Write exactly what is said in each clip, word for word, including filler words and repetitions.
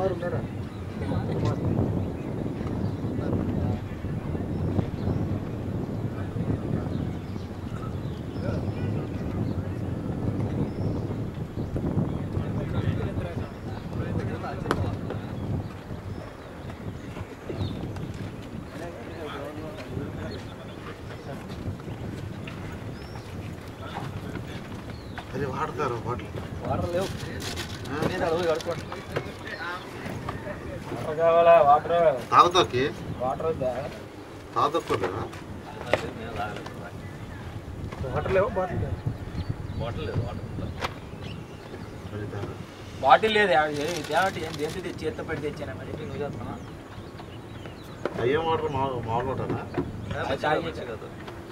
అది వాడతారు bottle water లేవు అడుగు కడుకోండి కావాలా వాటర్ తాగుతాకి వాటర్ తాగుకోలేదా వాటర్ లేవు బాటిల్ లేవు బాటిల్ లేదు అది బాటిల్ లేదు కాబట్టి ఏం దేంతో తెచ్చి చేత్తో పెట్టి తెచ్చాను మరి నువ్వు చేస్తున్నా అయ్యే వాటర్ మా మామూలు వాటరా చాయ్ చేసే కదా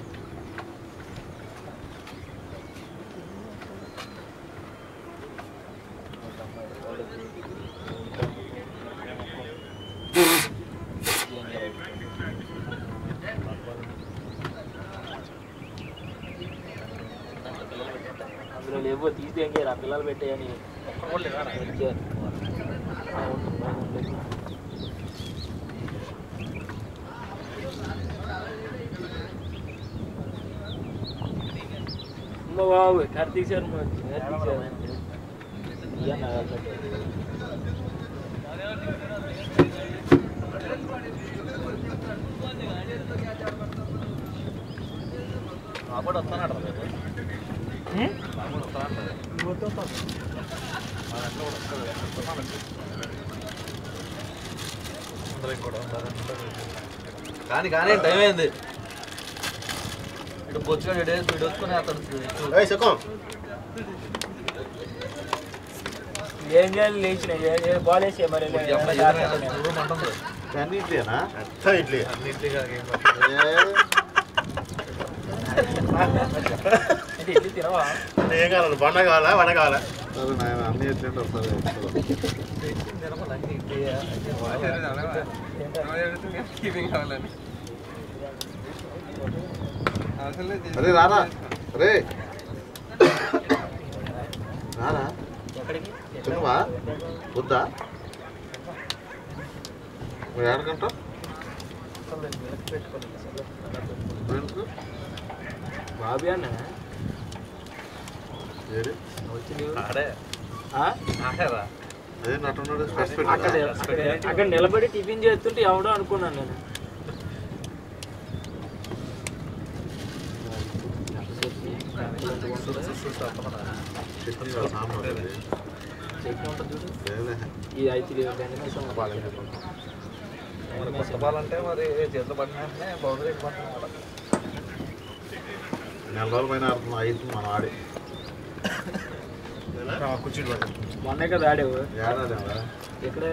అందులో లేవో తీసి రా పిల్లలు పెట్టేయని అమ్మ బాబు కార్తీక్ సార్ కార్తీక్ సార్ బాబుడు వస్తానట బాబుడు వస్తానంట కానీ కానీ టైం అయింది ఇటు బొచ్చుగా డేస్ ఇటు వచ్చుకుని అతను ఏం చేయాలి లేచిన బాల్ వేసే మరి అన్ని ఇడ్లీనా ఇడ్లీ అన్ని ఇడ్లీ ఇడ్లీ తినవా ఏం కావాలి బండ కావాలా వడ కావాలా అన్ని ఇడ్లీ వస్తుంది అరే రారా అరే రారా తినవా వద్దా నువ్వు ఏడకంటావు బాబీ అన్న అక్కడ నిలబడి టిఫిన్ చేస్తుంటే ఎవడో అనుకున్నాను నేను ఈ ఐదు కొత్తపాలంటే మరి చేతులు పడిన బౌండరీ నెల రోజుల పైన ఆడుతున్నాం ఐదు మనం ఆడి కూర్చుని మొన్నే కదా ఆడేవు ఏడాదేవా ఎక్కడే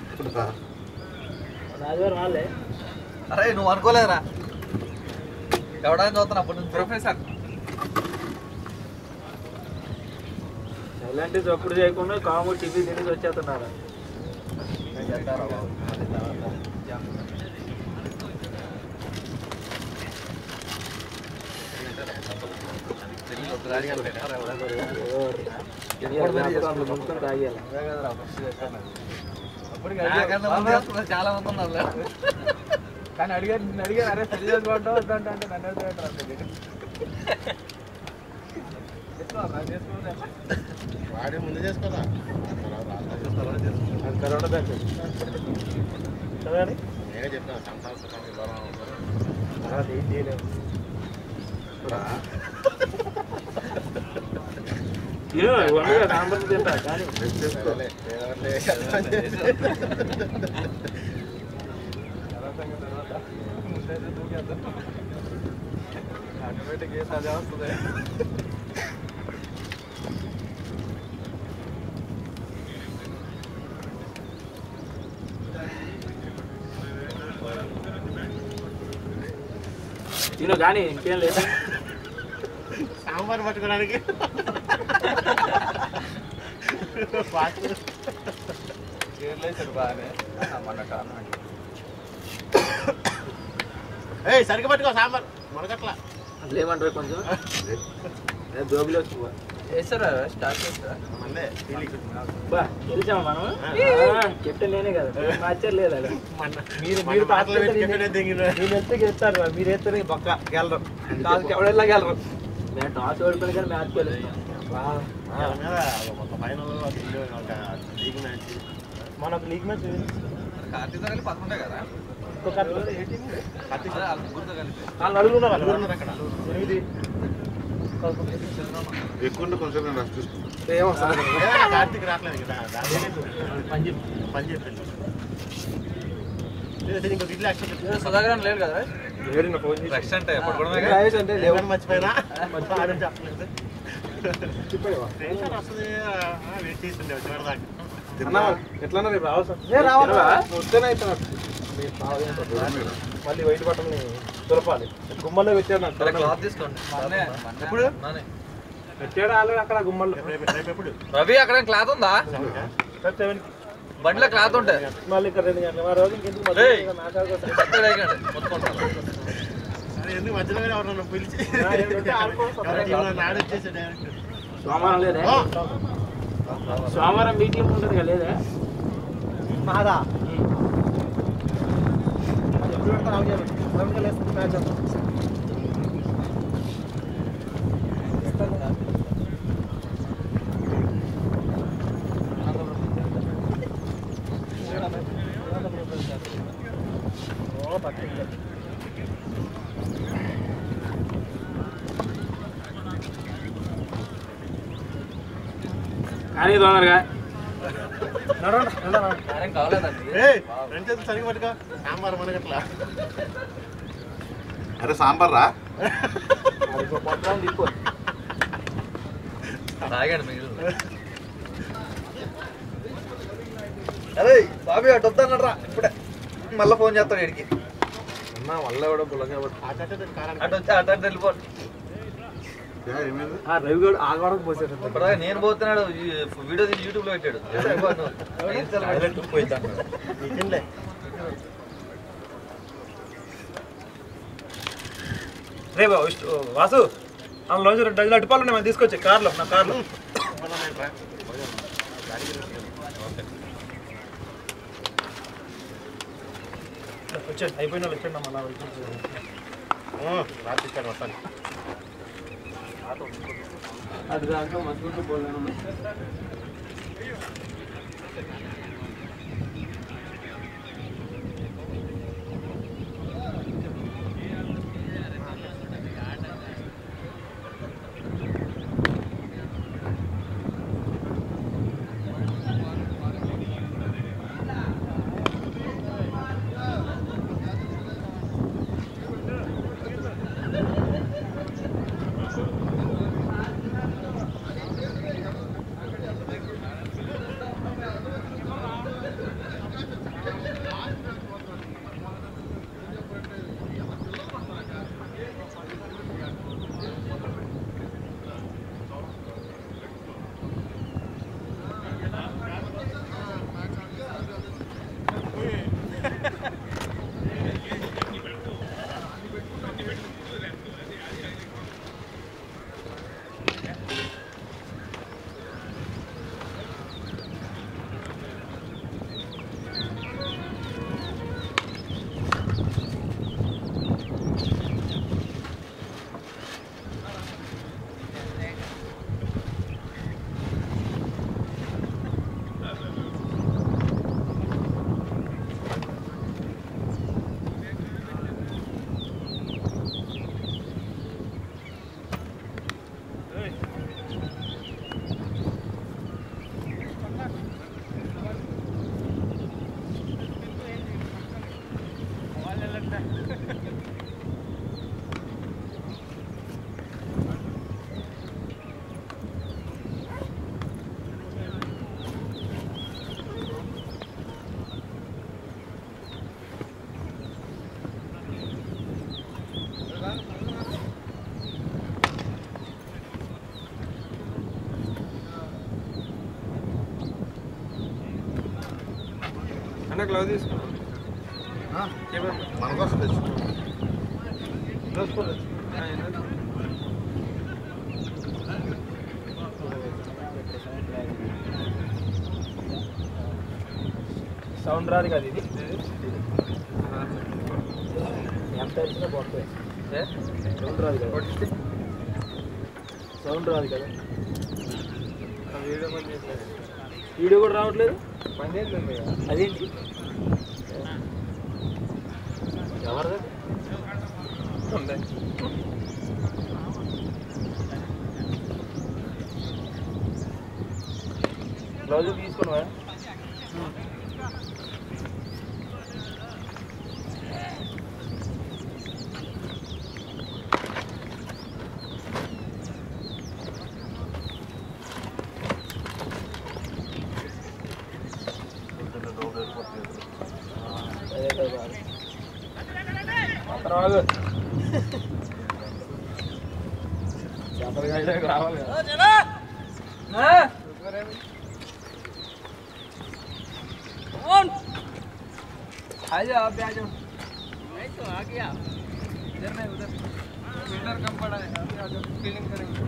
ఆదివారం వాళ్ళే అరే నువ్వు అనుకోలేదురా ఎవడని చూస్తున్నా అప్పటి నుంచి ప్రొఫెసర్ ఎలాంటి చప్పుడు చేయకుండా కాము టిఫిన్ తినేసి వచ్చేస్తున్నారు చాలా మంది ఉన్నారు కానీ అడిగారు నిన్ను అడిగారు అరే పెళ్లి చేసుకోవడం వద్దంటే అంటే నన్ను వాడి ముందు చేసుకోదా కరోనా బ్యాంక్ చదవండి నేనే చెప్తాను సంవత్సరానికి తర్వాత ఏం చేయలేము సాంబార్ తింటా కానీ ఆటోమేటిక్ ఏ సజా వస్తుంది తిను కానీ ఇంకేం లేదు సాంబార్ పట్టుకోవడానికి చీరలేసాడు బాగానే మన కారణం ఏ సరిగ్గా పట్టుకో సాంబార్ మనకట్లా లేమంటారు కొంచెం జోబులో వచ్చి వేస్తారా స్టార్ట్ చేస్తారా మళ్ళీ బా తెలిసామా మనం కెప్టెన్ నేనే కదా మ్యాచర్ లేదు అక్కడ మీరు మీరు మీరు ఎత్తే గెలుస్తారు మీరు ఎత్తే పక్క గెలరు టాస్కి ఎవడెల్లా గెలరు నేను టాస్ ఓడిపోయిన కానీ మ్యాచ్ గెలుస్తాం ఫైనల్ ఒక లీగ్ మ్యాచ్ మనకు లీగ్ మ్యాచ్ కార్తీక్ కలిపి పదకొండే కదా వాళ్ళు నలుగురు అక్కడ ఎనిమిది ఎక్కువ కొంచెం నేను రష్ ఏమొస్తుంది కార్తీక్ రావట్లేదు కదా పని చెప్పి పని చెప్పింది ఇంకో ఇల్లు యాక్సెప్ట్ సుధాకర్ లేడు కదా లేడు ఫోన్ చేసి నెక్స్ట్ అంటే ఎప్పుడు కూడా రాయేష్ అంటే లేవు లేవని మర్చిపోయినా ఆడని చెప్పలేదు టెన్షన్ వస్తుంది వెయిట్ చేస్తుండే చివరిదాకా అన్నా ఎట్లా రేపు రావాలి వస్తేనే అవుతున్నా మళ్ళీ వైట్ బట్టల్ని తులపాలి గుమ్మల్లో పెట్టాడు నాకు క్లాత్ తీసుకోండి ఎప్పుడు పెట్టాడు ఆల్రెడీ అక్కడ గుమ్మల్లో రేపు ఎప్పుడు రవి అక్కడ క్లాత్ ఉందా సెవెన్కి బండిలో క్లాత్ ఉంటాయి మళ్ళీ ఇక్కడ రెండు గంటల మా రోజు ఇంకెందుకు ఏయ్. మాట్లాడుకోవచ్చు ఎందుకు మధ్యలో ఎవరన్నా పిలిచి ఏమిటంటే ఆడుకోవచ్చు. నాడు వచ్చేసి డైరెక్ట్ సోమవారం లేదా సోమవారం మీటింగ్ ఉంటుంది కదా లేదా మాదా ఎప్పుడు పెడతాను ఆమె సెవెన్కి వేస్తుంది మ్యాచ్ అంతా కానీ తొందరగా కావాలేదండి రెండు చేతులు సరిగ్గా పట్టుకో సాంబార్ మనగట్లా అరే సాంబార్ రా తీసుకో తాగాడు మీరు అరే బాబీ అటు వద్దన్నట్రా ఇప్పుడే మళ్ళీ ఫోన్ చేస్తాడు వీడికి అన్న వల్ల కూడా బుల్లగా అటు వచ్చి అటు అటు వెళ్ళిపోడు రవి గడు ఆగడానికి పోసాడు ఇప్పుడు నేను పోతున్నాడు వీడియో తీసి యూట్యూబ్ లో పెట్టాడు నిజంలే రే వాసు అందులో రెండు డజన్లు అటుపాలు ఉన్నాయి మనం తీసుకొచ్చి కార్లో నా కార్లో వచ్చాడు అయిపోయిన వాళ్ళు వచ్చాడు మన రాత్రి ఇచ్చాడు మొత్తాన్ని అది దాంట్లో మసుకుంటూ పోలేను అన్న గ్లౌజ్ తీసుకున్నాం మన కోసం తెచ్చుకో గ్లౌజ్ సౌండ్ రాదు కదా ఇది ఎంత వచ్చినా బాగుంటుంది సౌండ్ రాదు కదా సౌండ్ రాదు కదా వీడియో కూడా రావట్లేదు పని చేయండి అదేంటి ఎవరిది బ్లౌజ్ తీసుకున్నావా రావాలి आ जाओ आप भी आ जाओ मैं तो आ गया इधर नहीं उधर फिल्टर कम पड़ा है अभी आ जाओ फीलिंग करेंगे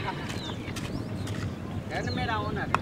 है ना मेरा ओनर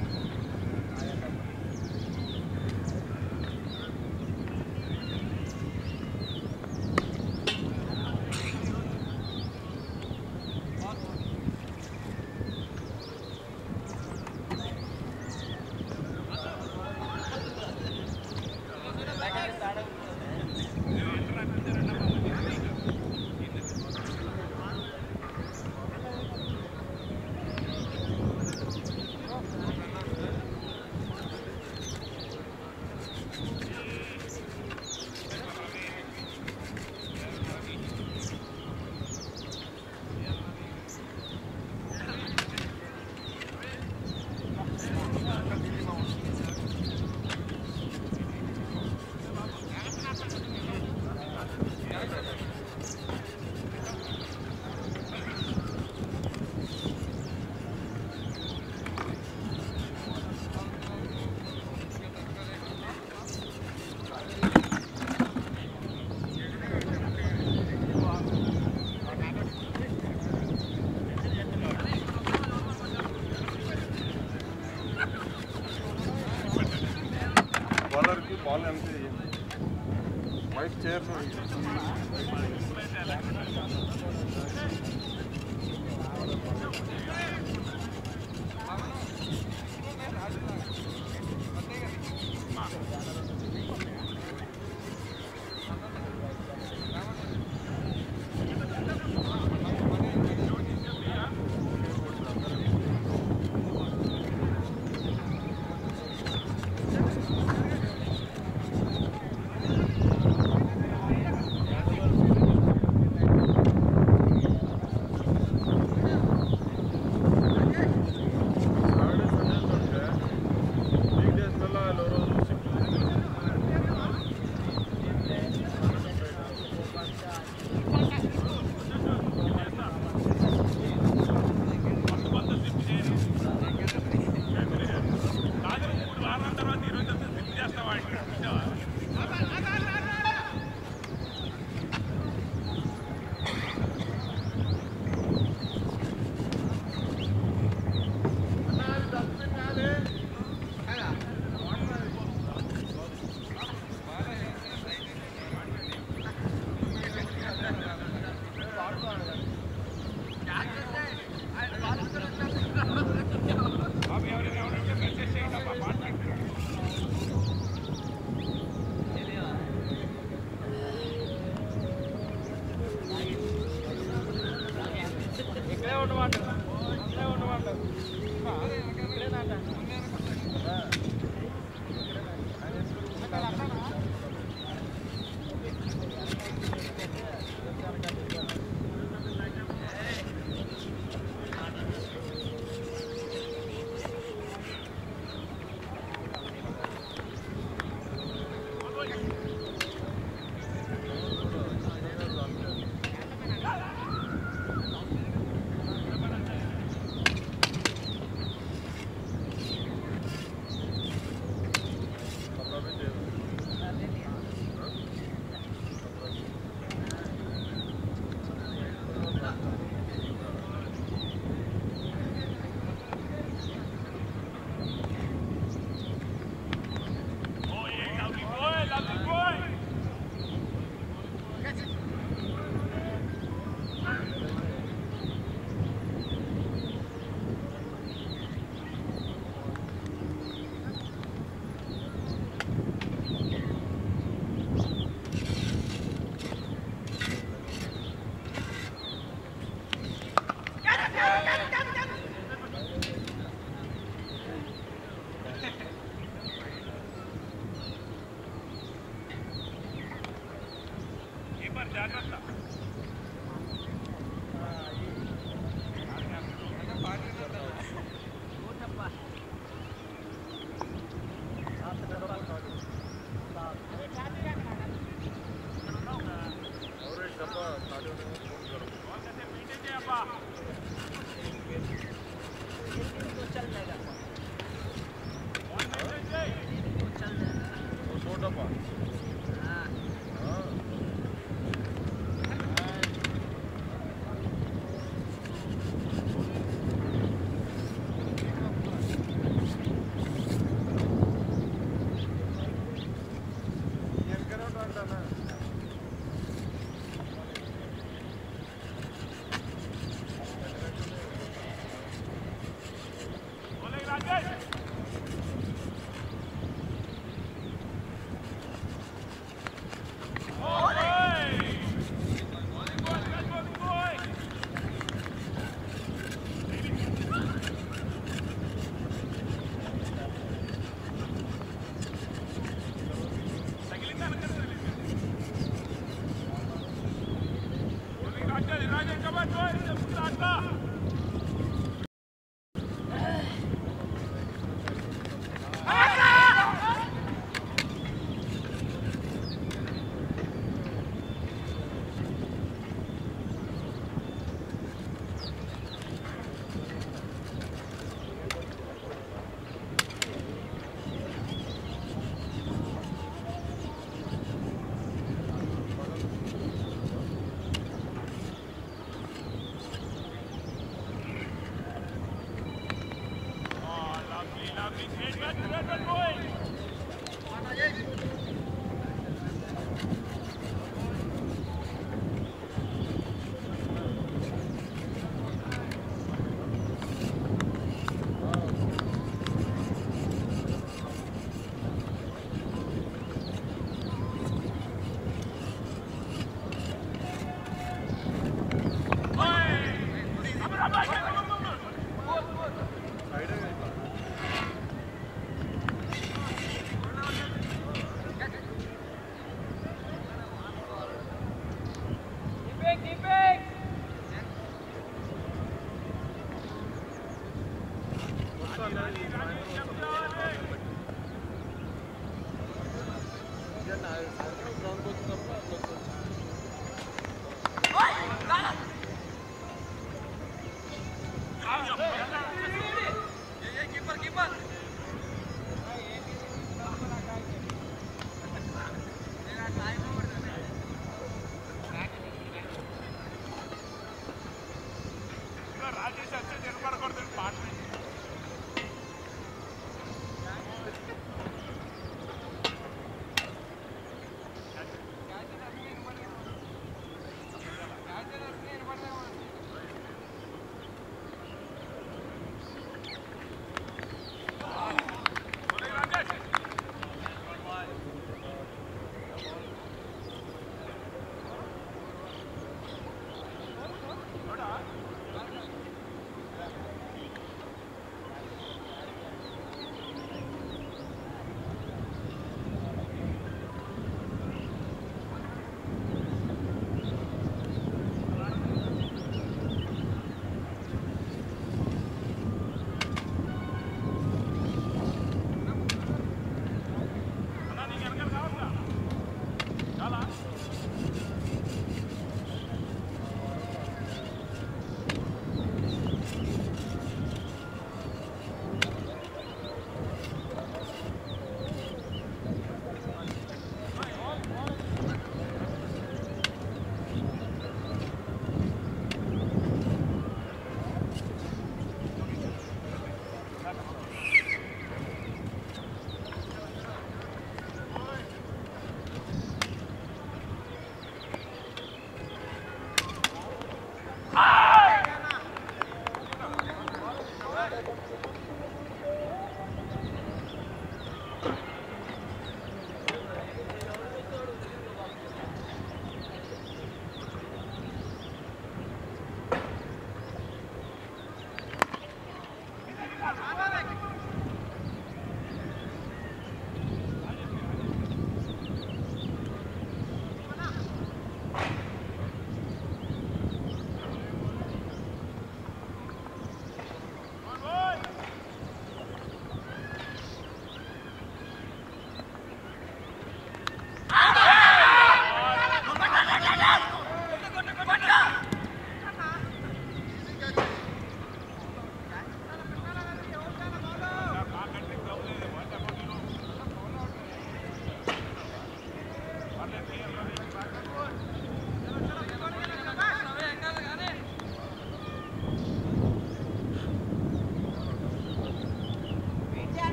వైట్ చైర్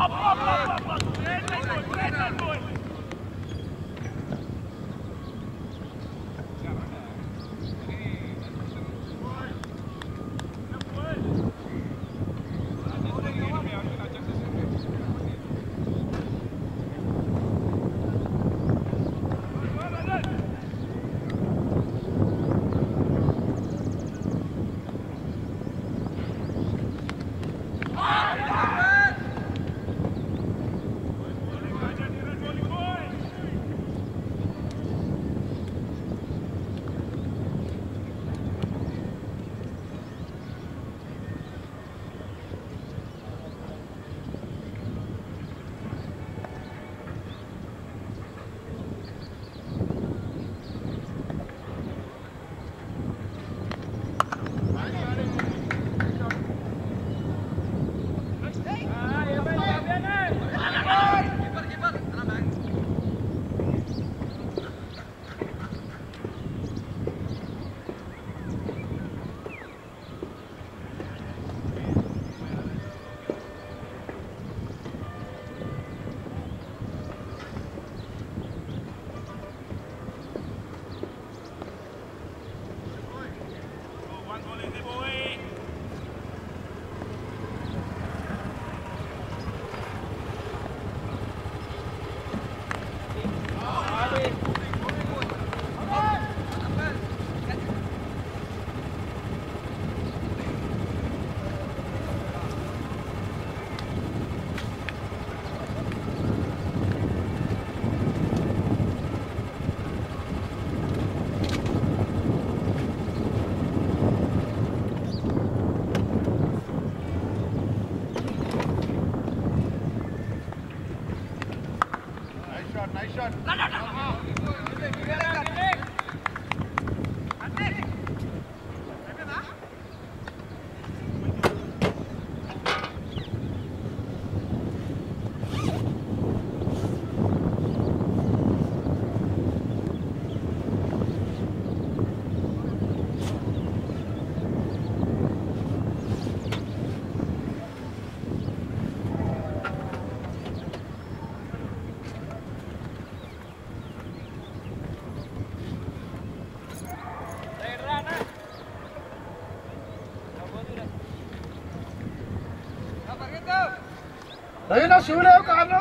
రవి నా షూ లేవు కార్లో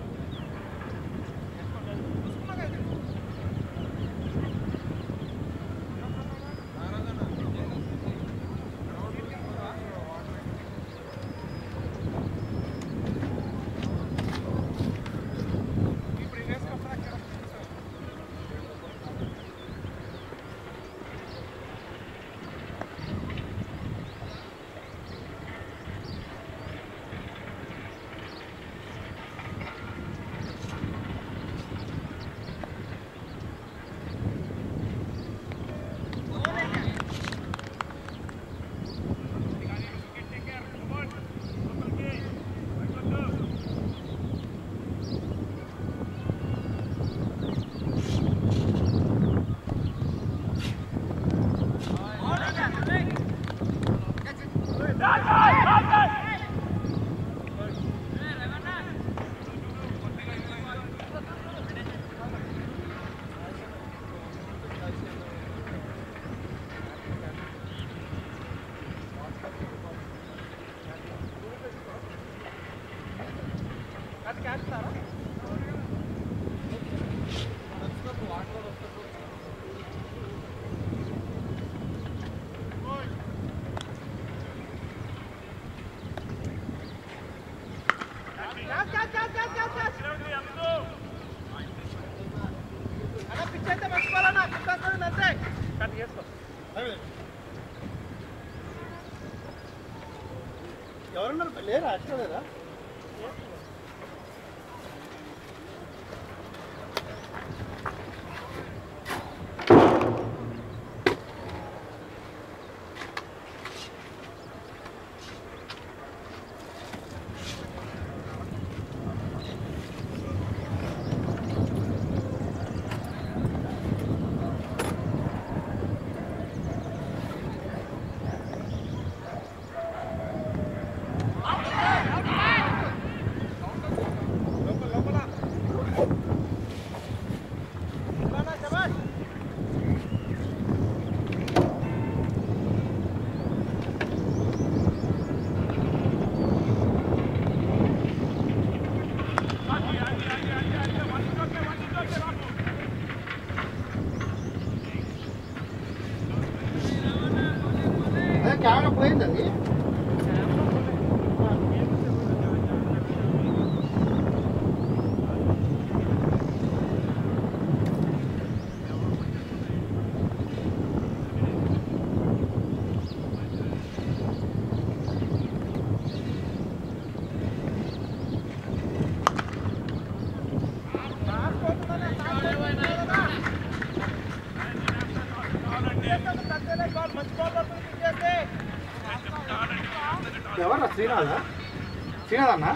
ఎవరన్నారు లేరా అట్లా లేదా అది ఎవరా శ్రీనాథా శ్రీనాథ్ అన్న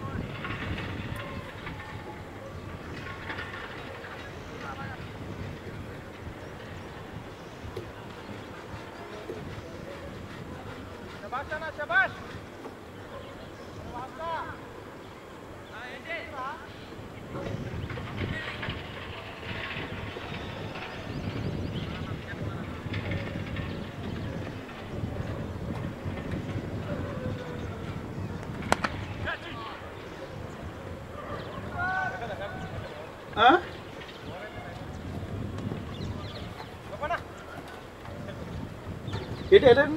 ఏంటి ఎటు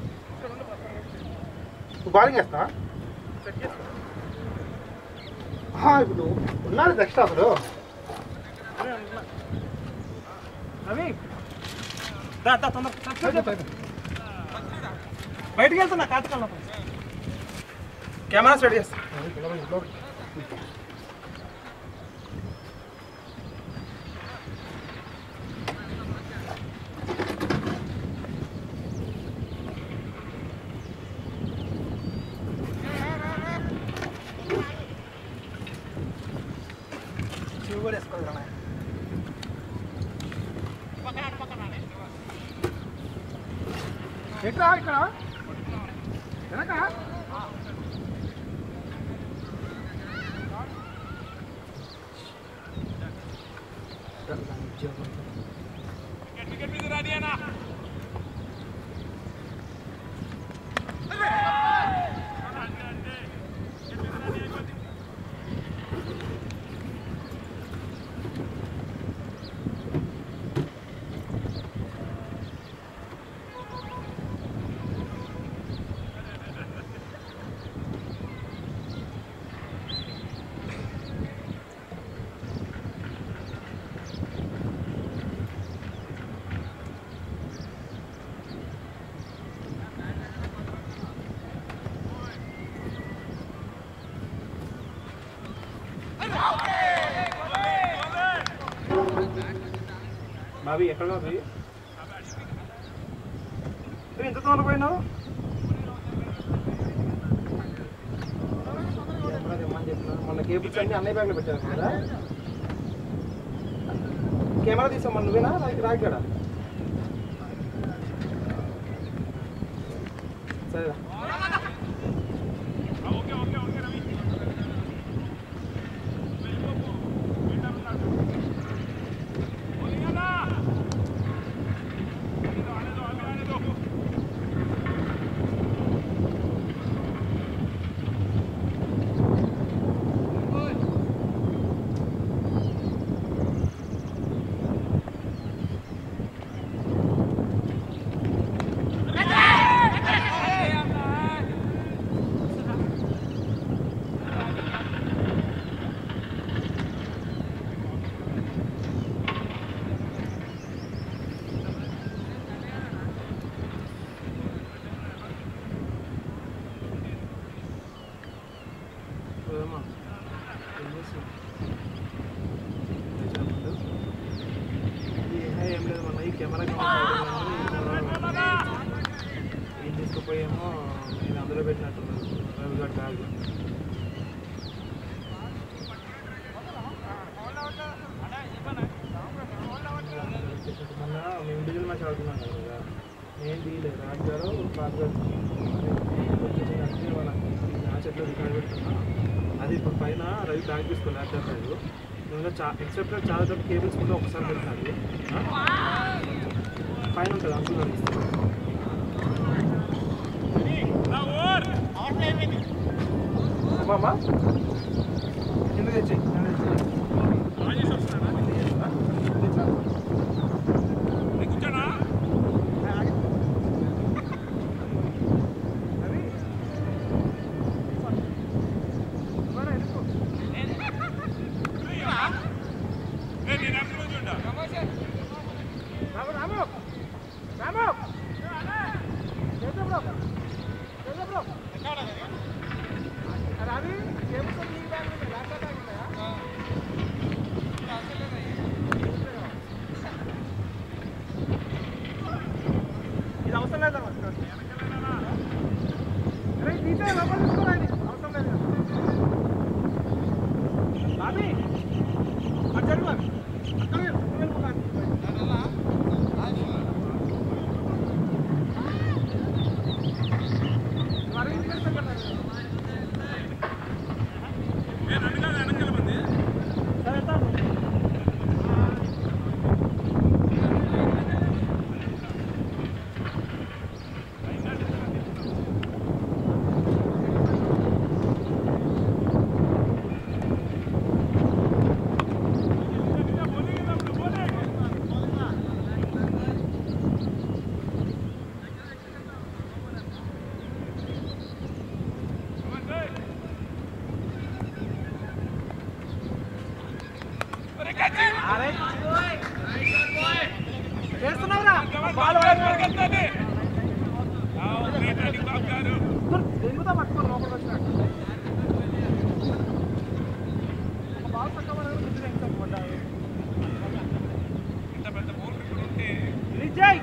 నువ్వు బాలింగ్ వేస్తా ఇప్పుడు ఉన్నది నెక్స్ట్ అసలు బయటికి వెళ్తున్నా కాటుకెళ్ళా కెమెరా స్టార్ట్ చేస్తా ఎట్లా ఇక్కడ వెనక బాబీ ఎక్కడ బాబీ ఎంత తోట పోయినావు మొన్న కేబుల్స్ అన్ని అన్నయ్య బ్యాగ్లో పెట్టారు కదా కెమెరా తీసాం మన నువ్వేనా రాయగడా సరేరా ఏం లేదు మన ఈ కెమెరా ఏం తీసుకుపోయేమో నేను అందులో పెట్టినట్టున్నాను రవిగడ్ బ్యాగ్ మొన్న మేము ఇండివిజువల్ మ్యాచ్ ఆడుతున్నాం కదా నేను తీయలేదు రాజు గారు బాబు గారు వచ్చేసి మన మ్యాచ్ ఎట్లా రికార్డ్ పెడుతున్నా అది ఇప్పుడు పైన రవి బ్యాగ్ తీసుకోవాలి ల్యాప్టాప్ బ్యాగ్ ఇంకా చా ఎక్సెప్ట్ చాలా చోట్ల కేబుల్స్ కూడా ఒకసారి పెట్టినది పైన ఉంటుంది అంకుల్ అమ్మా ఎందుకు తెచ్చి ఇది అవసరం లేదా తీసే లోపల తీసుకోవాలి అవసరం లేదు బాబీ అక్కడ అక్కడ వెళ్ళిపోతాను చేస్తున్నావురా బాల్ దెంగుతా పట్టుకోరు లోపలికి వచ్చినట్టు బాల్ పట్టుకోవాలి విజయ్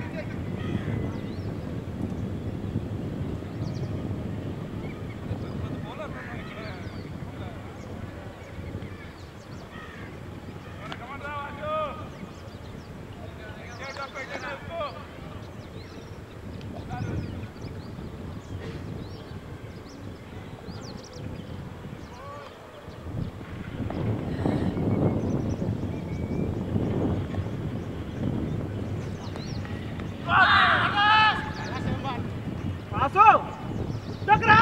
పాసు దగ్గర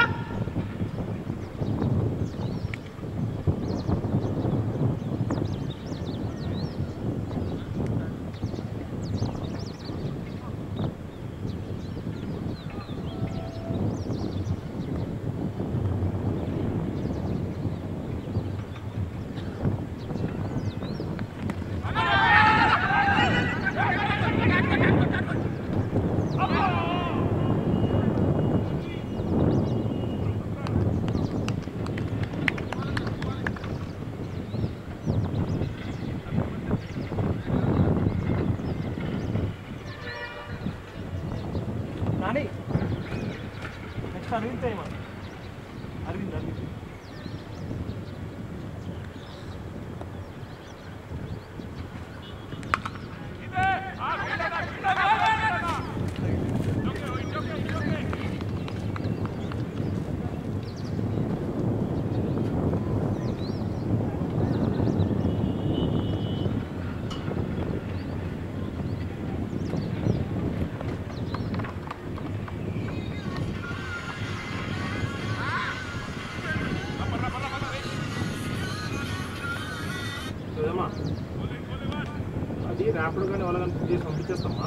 నాని నెక్స్ట్ అరవింద్ టైమా అరవింద్ అరవింద్ అది ర్యాపిడ్ కానీ వాళ్ళ కానీ చేసి పంపించేస్తామా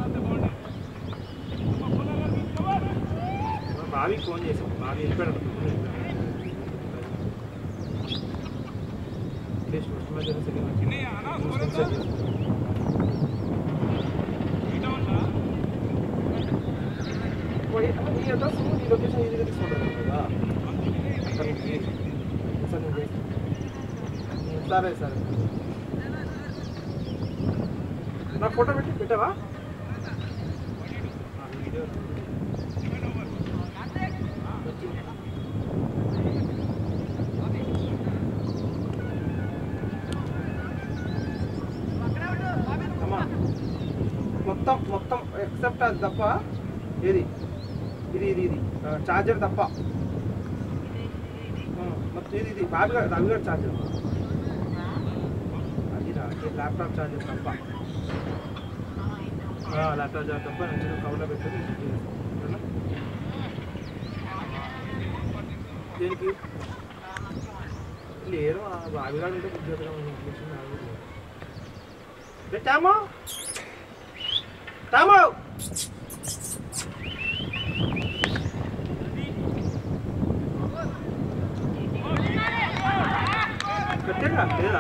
బావికి ఫోన్ చేసాం బావి వెళ్ళిపోయాడు ఈ లొకేషన్ ఈజీగా తీసుకుంటారు కదా సరే సరే నా ఫోటో పెట్టి పెట్టావా వీడియో మొత్తం మొత్తం ఎక్సెప్ట్ అది తప్ప ఏది ఇది ఇది ఇది చార్జర్ తప్ప మొత్తం ఇది ఇది బాబు గారు రవి గారు చార్జర్ అది ల్యాప్టాప్ చార్జర్ తప్ప ల్యాప్టాప్ చార్జర్ తప్ప నేను కవర్లో పెట్టుకుని దేనికి లేరు బాబు గారు ఉంటే బుద్ధి పెట్టామో టామో పెట్టేగా లేదా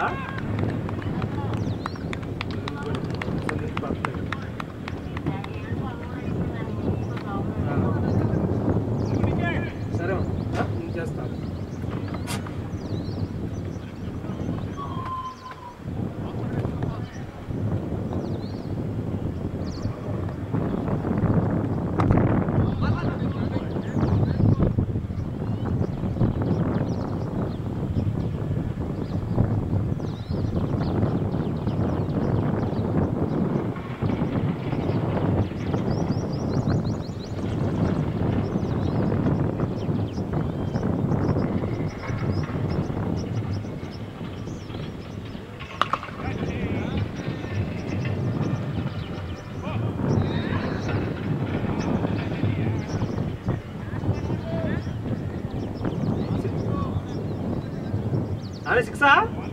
అరే సిక్సా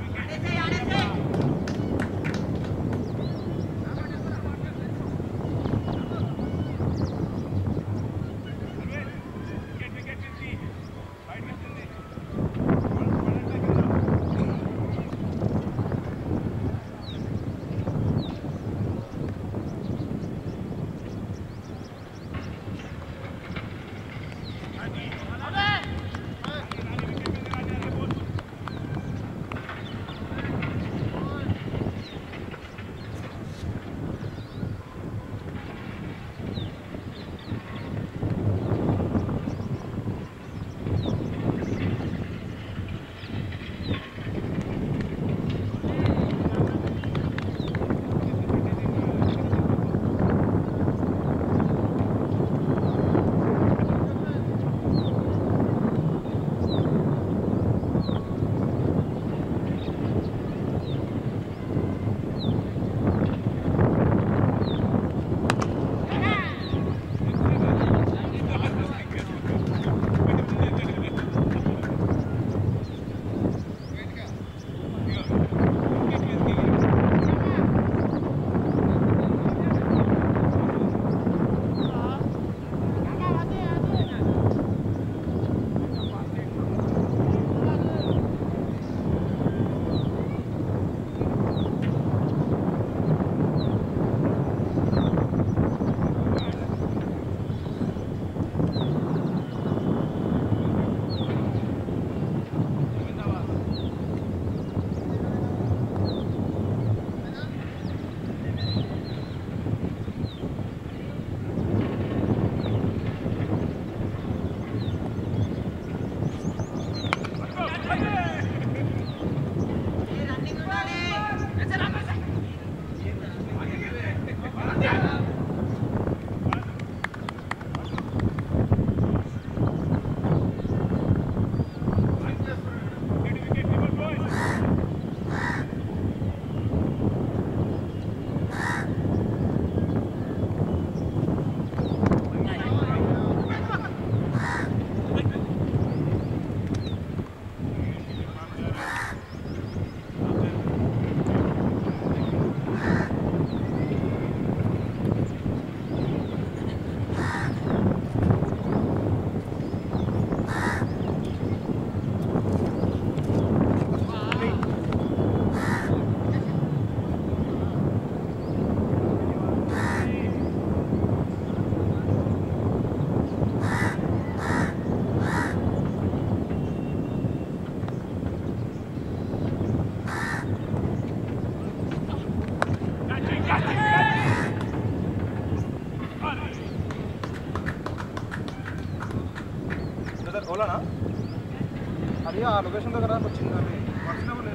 ఓలానా అది ఆ లొకేషన్ దగ్గర వచ్చింది అది వచ్చినప్పుడు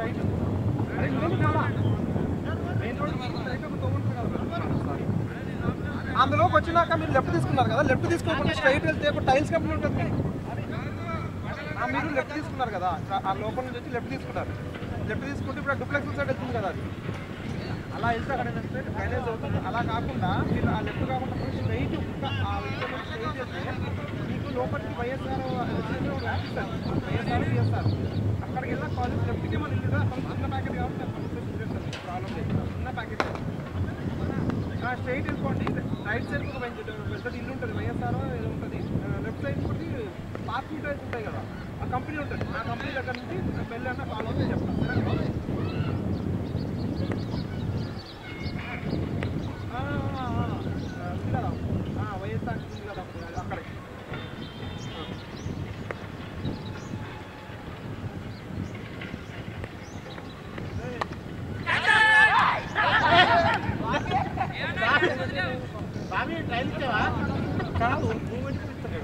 స్ట్రైట్ అరే నువ్వు కాదా మెయిన్ రోడ్ స్ట్రైట్ ఒక తోగుంటుంది కదా అందులోకి వచ్చినాక మీరు లెఫ్ట్ తీసుకున్నారు కదా లెఫ్ట్ తీసుకోకుండా స్ట్రైట్ వెళ్తే ఒక టైల్స్ కంపెనీ ఉంటుంది మీరు లెఫ్ట్ తీసుకున్నారు కదా ఆ లోపల నుంచి వచ్చి లెఫ్ట్ తీసుకున్నారు లెఫ్ట్ తీసుకుంటే ఇప్పుడు డూప్లెక్స్ సైడ్ వెళ్తుంది కదా అది అలా వెళ్తే అక్కడ ఏంటంటే డ్రైనేజ్ అవుతుంది అలా కాకుండా మీరు ఆ లెఫ్ట్ కాకుండా స్ట్రైట్ ఆ స్ట్రైట్ వెళ్తే మీకు లోపలికి వైఎస్ఆర్ వైఎస్ఆర్ బిఎస్ఆర్ అక్కడికి వెళ్ళిన కాలేజ్ లెఫ్ట్కి మన ఇల్లు అక్కడ చిన్న ప్యాకెట్ కాబట్టి ప్రాబ్లం లేదు చిన్న ప్యాకెట్ స్ట్రైట్ వెళ్ళిపోండి రైట్ సైడ్ ఒక పెద్ద ఇల్లు ఉంటుంది వైఎస్ఆర్ ఏదో ఉంటుంది లెఫ్ట్ సైడ్ ఒకటి పార్కింగ్ టైల్స్ ఉంటాయి కదా ఆ కంపెనీ ఉంటుంది ఆ కంపెనీ దగ్గర నుంచి వెళ్ళి అన్న కాల్ అవుతుంది చెప్తాను కదా వైఎస్ఆర్ ఉంది కదా అక్కడే బాబీ ట్రైల్ ఇచ్చావా కాదు మూమెంట్ ఇస్తాను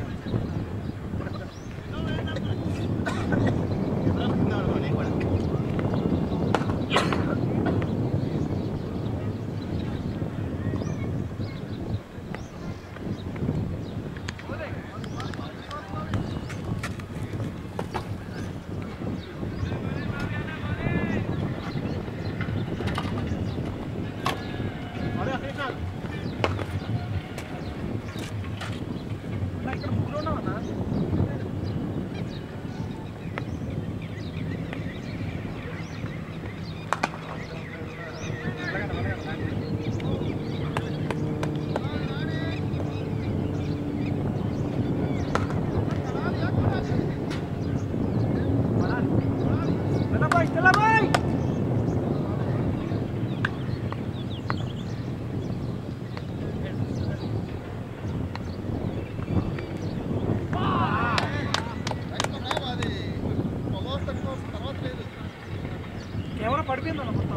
కెమెరా పడిపోయిందన్న మొత్తం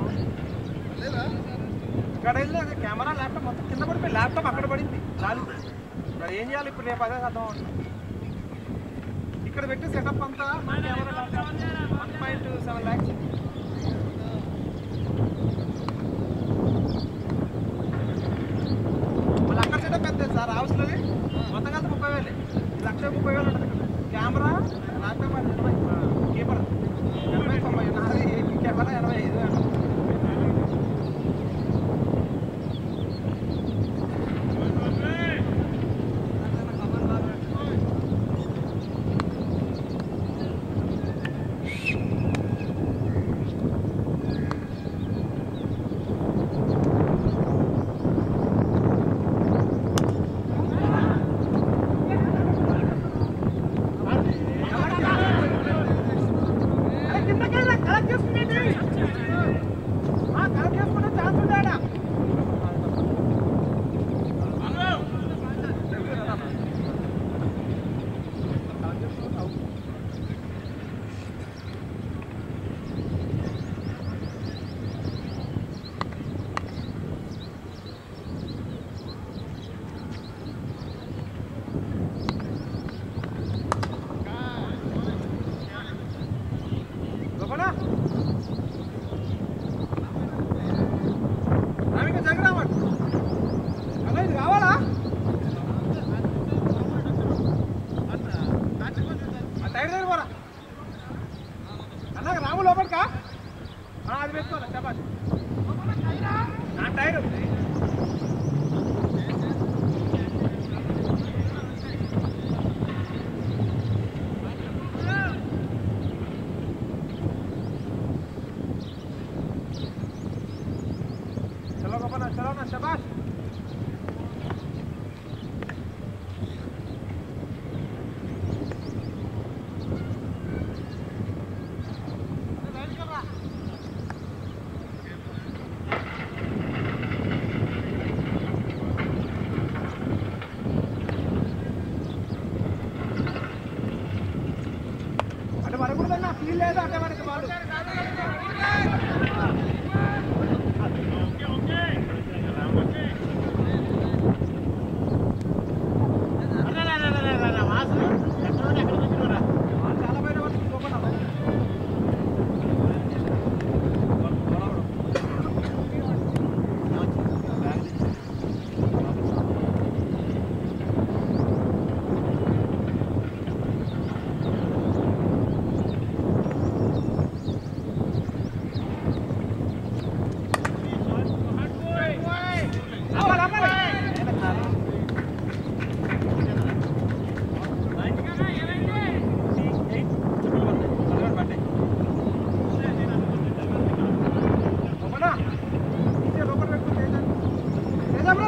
ఇక్కడ వెళ్ళి కెమెరా ల్యాప్టాప్ మొత్తం కింద పడిపోయి ల్యాప్టాప్ అక్కడ పడింది చాలు మరి ఏం చేయాలి ఇప్పుడు రేపు అదే అర్థం అవుతుంది ఇక్కడ పెట్టి సెటప్ అంతా మా camera laptop one point seven lakhs మళ్ళీ అక్కడ సెటప్ ఎంత సార్ హౌస్లోనే మొత్తం కలిసి ముప్పై వేలు లక్ష ముప్పై వేలు ఉంటుంది కెమెరా ల్యాప్టాప్ ఎనభై కీపర్ ఎనభై తొంభై నాది కెమెరా ఎనభై ఐదు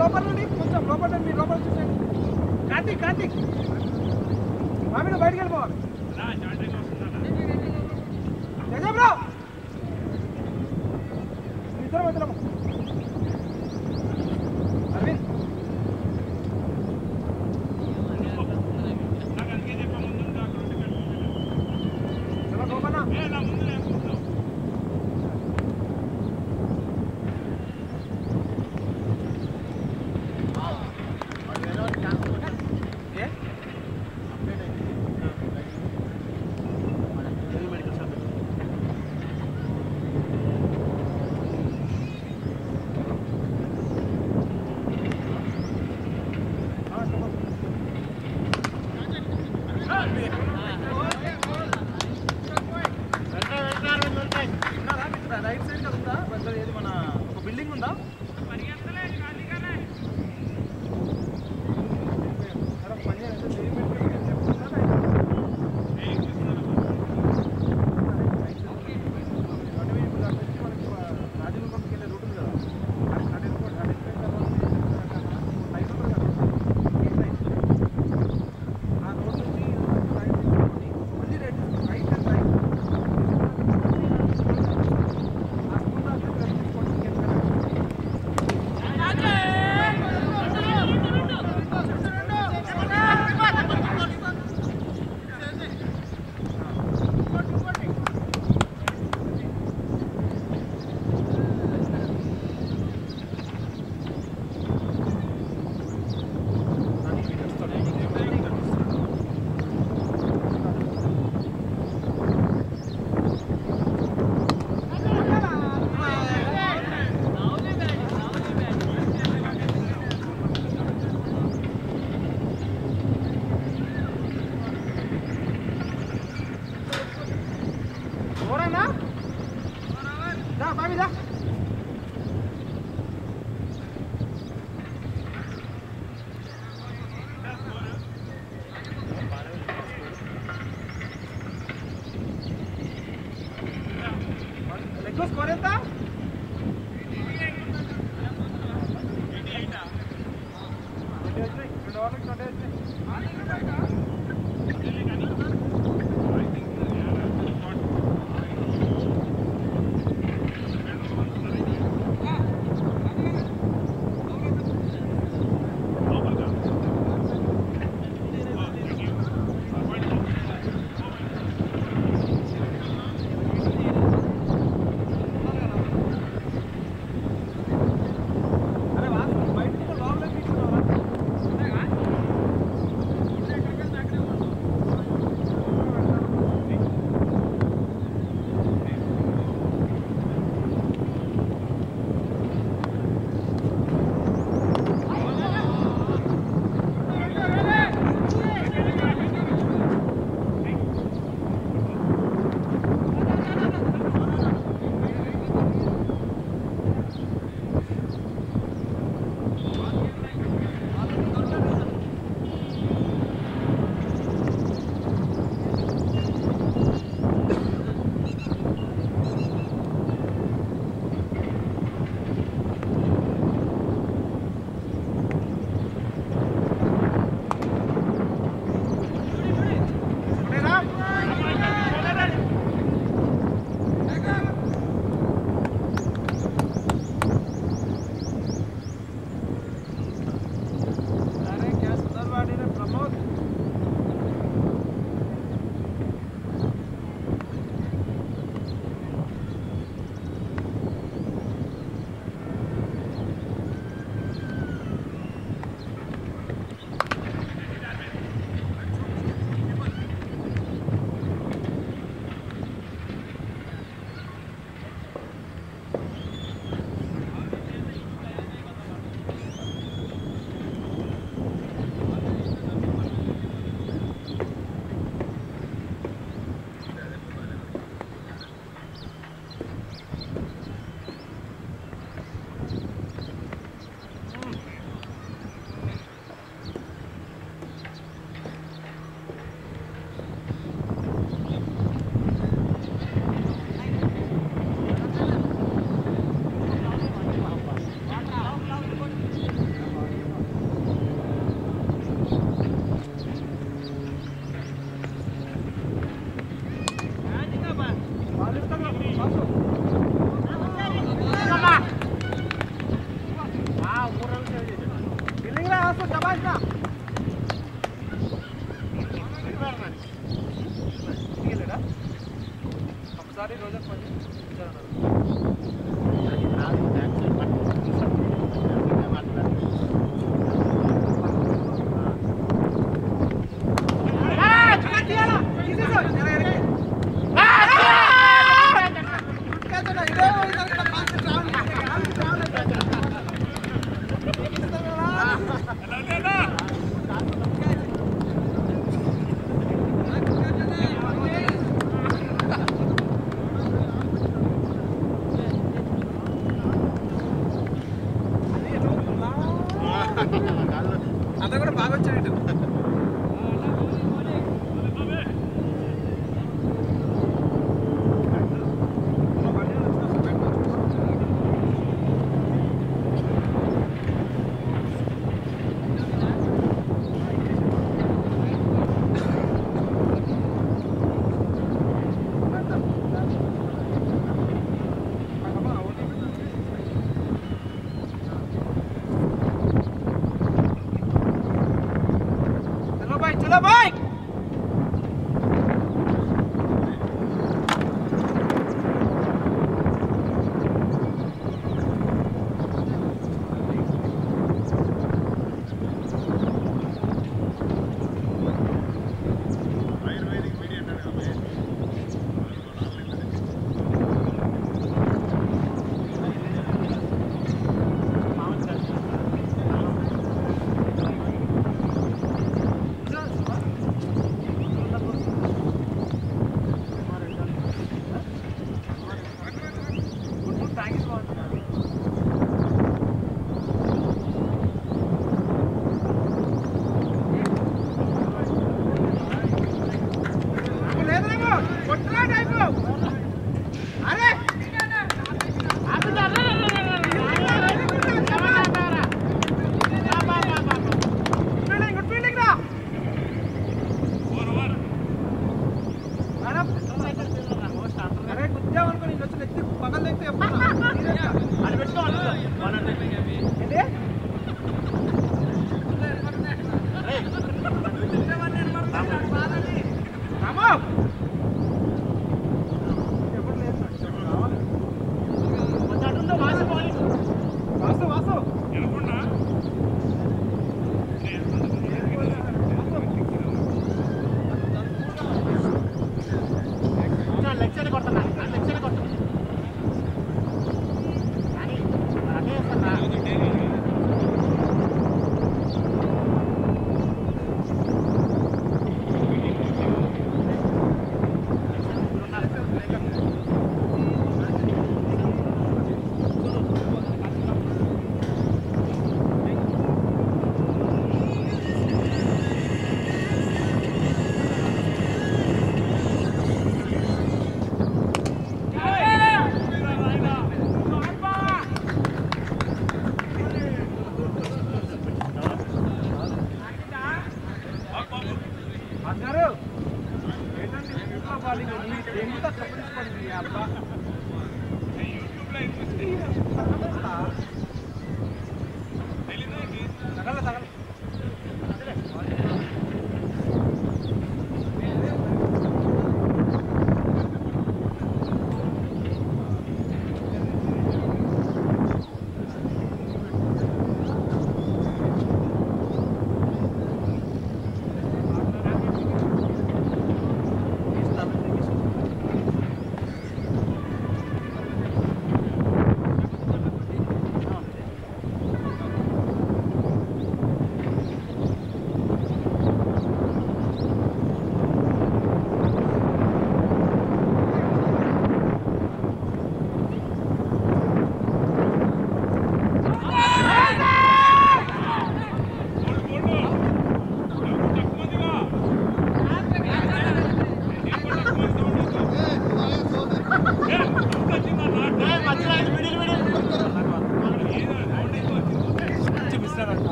లోపల నుండి కొంచెం లోపల నుండి లోపల చూసేయండి. కార్తీక్ కార్తీక్ మామిడి బయటికి వెళ్ళిపోవాలి. బ్రో ఇద్దరం వద్దలము అరవింద్ రైట్ సైడ్ కదా ఉందా ఏది మన ఒక బిల్డింగ్ ఉందా Atrás! బిల్డింగ్ రా ఆసు దబాష్నా ఇగలేడా ఒకసారి రోజు పని చేయాలన్నారు అది నాది యాక్చువల్ పట్టు అంతా కూడా బాగా వచ్చాడు चलो भाई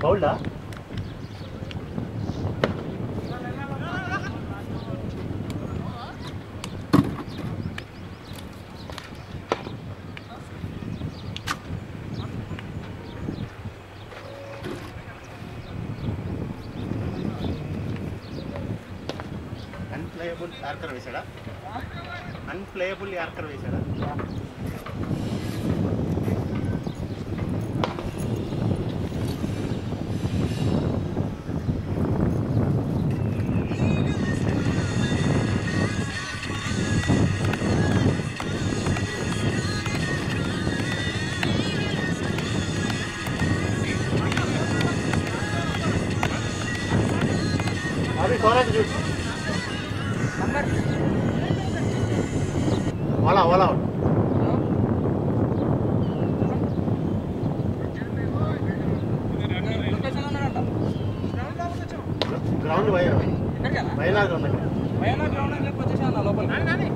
బౌల్డా అన్ప్లేయబుల్ యార్కర్ వేసాడా అన్ప్లేయబుల్ యార్కర్ వేసాడా अभी कौन है जो नंबर वाला वाला ग्राउंड भाई महिला ग्राउंड महिला ग्राउंड में कुछ शाना लोकल नहीं नहीं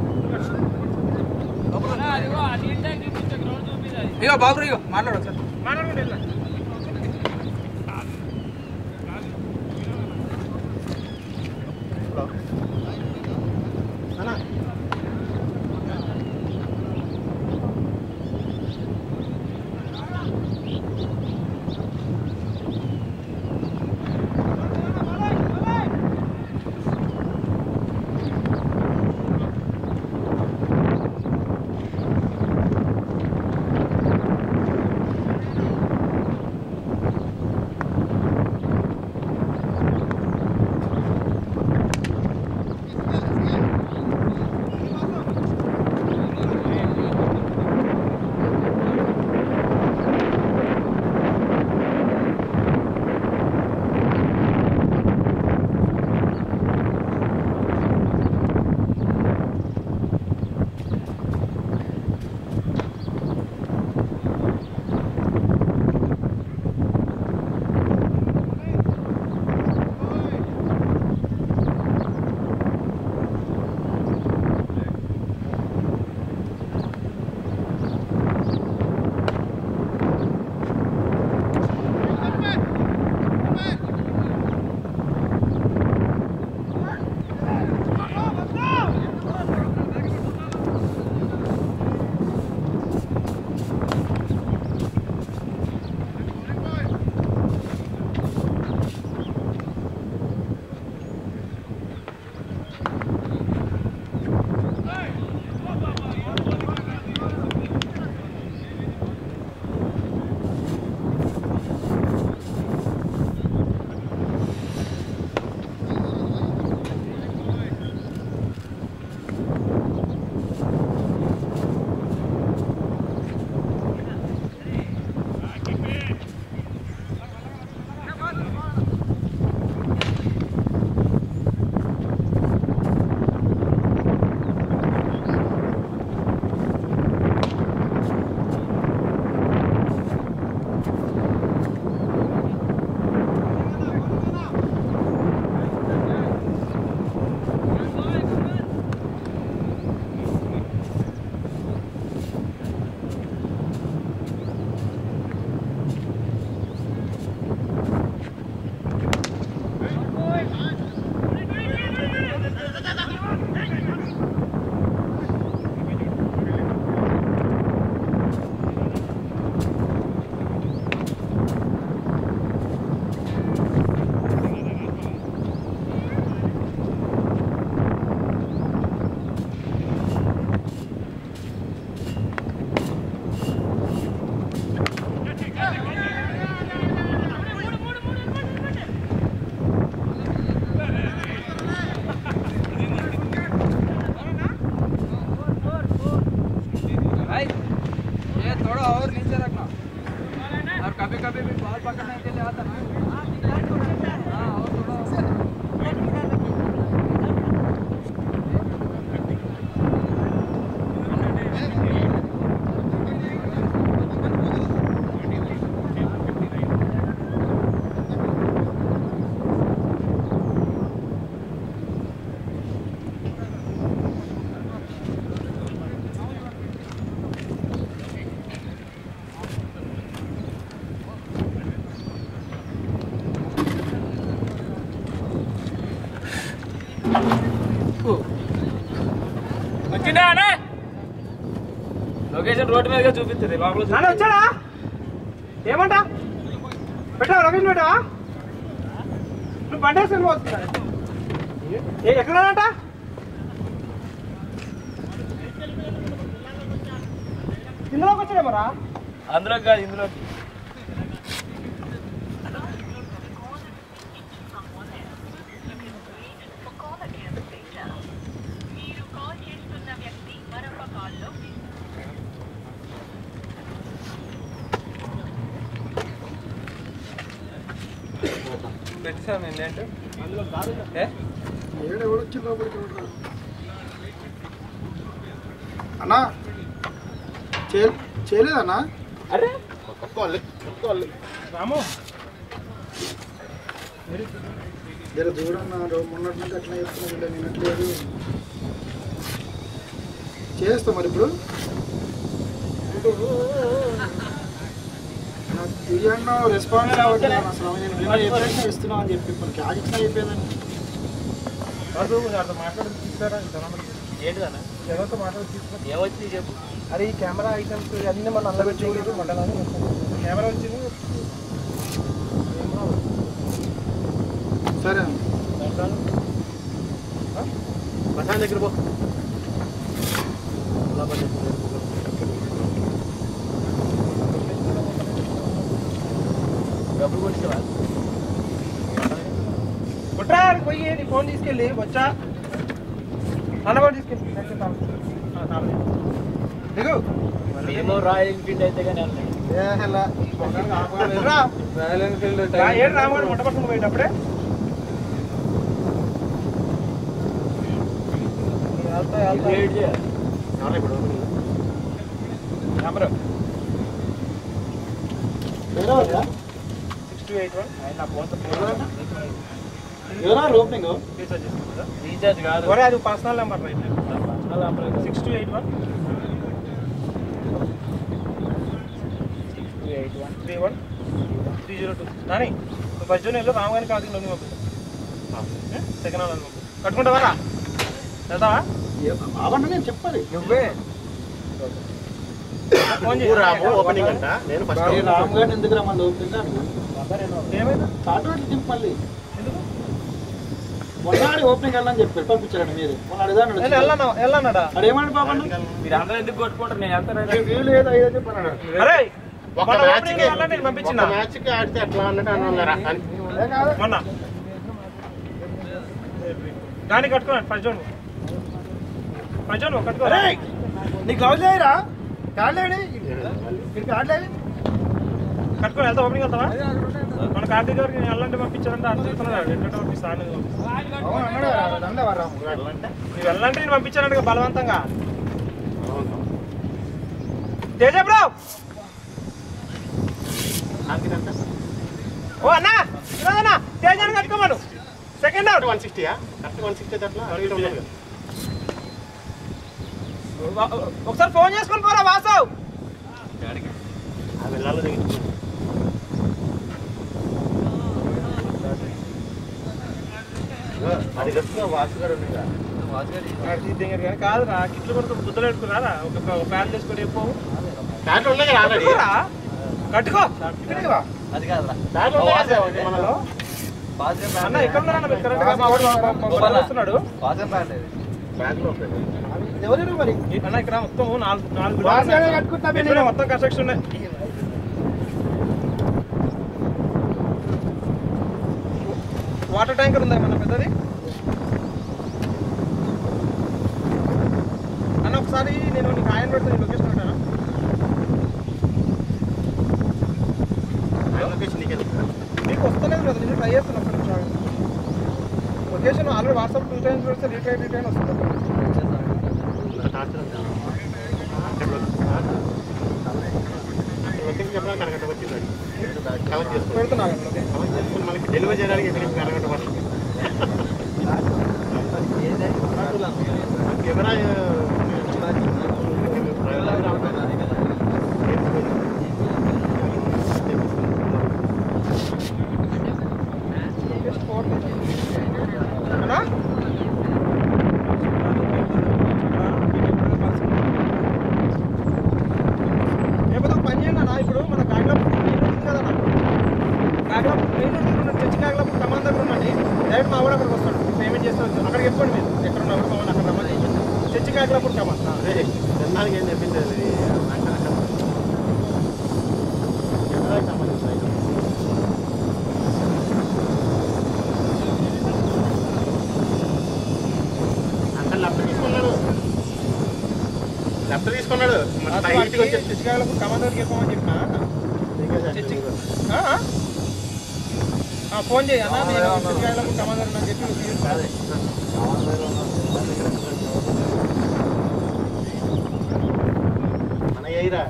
लोकल అది ఓ అది ఇంటకి కొంచెం గ్రౌండ్ చూపిదాయి ఇగో బాబు ఇగో మాట్లాడు సార్ మాట్లాడండి ఇలా రోడ్డు మీదగా చూపిస్తుంది లోపల నాన్న వచ్చాడా ఏమంట పెట్టావా లొకేషన్ పెట్టావా నువ్వు బండి వేసుకొని పోతున్నా ఎక్కడంట ఇందులోకి వచ్చాడేమరా అందులోకి కాదు ఇందులోకి పెట్టాను ఏంటంటే అన్నా చేయలేదన్నా అరే రాము జర చూడన్నా మొన్నటి నుంచి అట్లా చెప్తున్నా వినట్లేదు చేస్తాం మరి ఇప్పుడు నాకు తీయన్నా రెస్పాన్స్ అవ్వట్లేదు అసలు నేను ఎప్పుడైనా ఇస్తున్నావు అని చెప్పి ఇప్పుడు క్యాష్ ఇచ్చినా అయిపోయేదని మాట్లాడుతున్నారా ఏంటిదన్నా ఎవరితో మాట్లాడి తీసుకున్నా ఏమొచ్చింది చెప్పు అరే ఈ కెమెరా ఐటమ్స్ అన్నీ మన నల్ల పెట్టి మండలాన్ని కెమెరా వచ్చింది సరే బసాన్ దగ్గర పో డబ్బులు కొట్టివా కొట్రా పోయి నీ ఫోన్ తీసుకెళ్ళి వచ్చా అన్నవాడు తీసుకెళ్ళి దిగు మేము రాయల్ ఎన్ఫీల్డ్ అయితే కానీ రాయల్ ఎన్ఫీల్డ్ ఏడు రామాడు మొట్ట పట్టుకుని పోయేటప్పుడే సిక్స్ టూ ఎయిట్ వన్ నా ఫోన్ ఓపెనింగ్ రీఛార్జ్ చేసుకుంటా రీఛార్జ్ కాదు ఒరే అది personal number right personal number six two eight one six two eight one three one three zero two Nani నువ్వు ఫస్ట్ జూన్ వెళ్ళు రామగాని కాదు నువ్వు పంపిస్తా సెకండ్ హాల్ పంపు కట్టుకుంటావా వెళ్తావా బాబంటే నేను చెప్పాలి నువ్వే ఫోన్ చేసి ఓపెనింగ్ అంట నేను ఫస్ట్ రామ్ గారిని ఎందుకు రమ్మని ఓపెనింగ్ ఏమైంది సాటర్డే దింపు మళ్ళీ ఎందుకు మొన్నాడు ఓపెనింగ్ వెళ్ళని చెప్పి పంపించారండి మీరు మొన్న అడిగాను వెళ్ళన్నాడా అదేమండి బాబు మీరు అందరూ ఎందుకు కొట్టుకుంటారు నేను వెళ్తాను వీలు ఏదో అయ్యో చెప్పాను అరే ఒక మ్యాచ్ నేను పంపించిన మ్యాచ్ కి ఆడితే అట్లా అన్నట్టు అన్నారా మొన్న దాన్ని కట్టుకోండి ఫస్ట్ జోన్ ఫస్ట్ జోన్ కట్టుకో నీ గ్లౌజ్ లేరా కాడలేడి ఇక్కడికి ఆడలేదు కట్టుకొని వెళ్తా ఓపెనింగ్ వెళ్తావా మన కార్తీక్ గారికి నేను వెళ్ళంటే పంపించారంటే అర్థం చెప్తున్నాడు ఏంటంటే పంపిస్తాను నువ్వు వెళ్ళంటే నేను పంపించానంటే బలవంతంగా తేజ బ్రో ఓ అన్నా అన్నా తేజాన్ని కట్టుకోమను సెకండ్ అవుట్ వన్ సిక్స్టీయా కరెక్ట్ వన్ సిక్స్టీ అట్లా ఒకసారి ఫోన్ చేసుకొని పోరా వాసవ్ వెళ్ళాలి అది కట్టుకున్నా వాసుగాడు కాదు రా కిట్లు కొడుతూ బుద్ధలు పెట్టుకున్నారా ఒక ఫ్యాన్ చేసుకొని చెప్పు దాంట్లో ఉన్నాయి కదా ఆల్రెడీ కట్టుకో అది కాదురా దాంట్లో ఉన్నాయి కదా మనలో అన్న ఎక్కడ ఉన్నారన్న మీరు కరెక్ట్గా మా వాడు వస్తున్నాడు బ్యాగ్ లో ఉంటాయి ఎవరు మరి అన్న ఇక్కడ మొత్తం నాలుగు నాలుగు మొత్తం కన్స్ట్రక్షన్ ఉన్నాయి వాటర్ ట్యాంకర్ ఉందా మన పెద్దది అన్న ఒకసారి నేను నీకు ఆయన పెడతాను లొకేషన్ పెట్టాను లొకేషన్ నీకు వస్తలేదు కదా నేను ట్రై చేస్తాను ఒక్క నిమిషం location already WhatsApp two times పెడితే రీట్రైన్ రీట్రైన్ వస్తుంది లొకేషన్ చెప్పడానికి అరగంట వచ్చిందండి కలెక్ట్ చేసుకుని పెడుతున్నాను కలెక్ట్ చేసుకుని మనకి డెలివరీ చేయడానికి ఎక్కడికి అరగంట పడుతుంది camera Kakalapur main road church Kakalapur కమాన్ దగ్గర ఉండండి. డైరెక్ట్ మా వాడు అక్కడికి వస్తాడు. పేమెంట్ చేస్తాను అక్కడికి చెప్పండి మీరు ఎక్కడ ఉన్నా కూడా మా అక్కడ రమ్మని చేసి చర్చి కాకలాపూర్ కమాన్. తినడానికి ఏం చెప్పింది అంకల్ లెఫ్ట్ తీసుకున్నాడు లెఫ్ట్ తీసుకున్నాడు ఇంటికి వచ్చి చర్చి కాకలాపూర్ కమాన్ దగ్గరికి వెళ్ళిపోమని చెప్పినా ఫోన్ చేయి అన్న నేను చర్చి కాకలాపూర్ కమాన్ దగ్గర అని చెప్పి మన ఎయిరా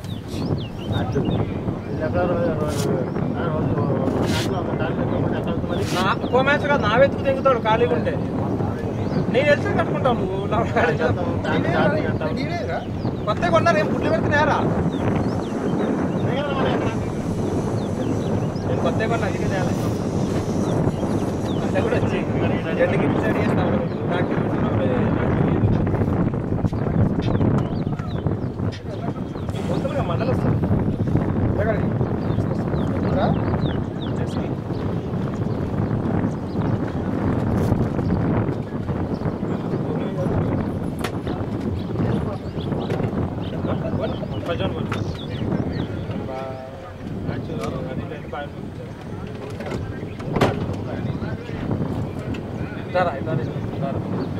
కో మ్యాచ్ కాదు నా వెతుకు తెగుతాడు ఖాళీగా ఉంటే నేను తెలిసి కట్టుకుంటావు నువ్వు కొత్తగా కొన్నారు ఏం పుట్లు పెడుతున్నారా నేను కొత్తగా కొన్నా అందుకే తేలే అంటే కూడా వచ్చి జడ్లకి డిసైడ్ చేస్తాను వస్తుందిగా మండలు వస్తుంది Itar, itar, itar.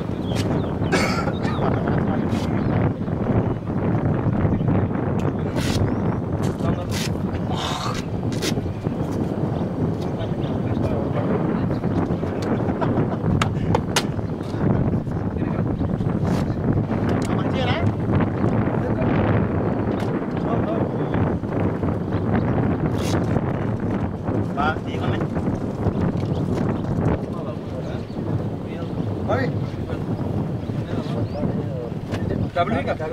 Double week up.